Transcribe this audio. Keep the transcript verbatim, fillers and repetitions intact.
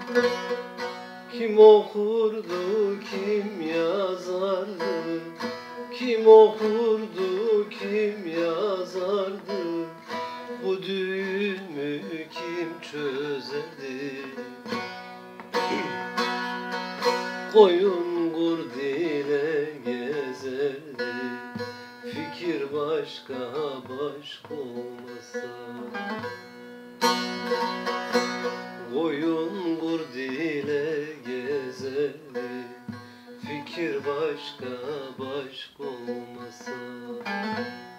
Kim okurdu, kim yazardı? Kim okurdu, kim yazardı? Bu düğümü kim çözerdi? Koyun kurd ile gezerdi, fikir başka başka olmasa. Koyun kurd ile gezerdi, fikir başka başka olmasa.